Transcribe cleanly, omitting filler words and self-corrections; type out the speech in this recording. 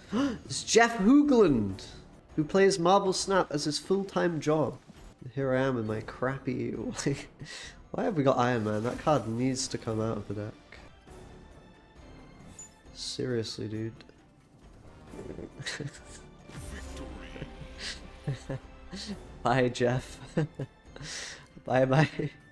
It's Jeff Hoogland, who plays Marble Snap as his full-time job. Here I am in my crappy... Why have we got Iron Man? That card needs to come out of the deck. Seriously, dude. Bye, Jeff. Bye-bye.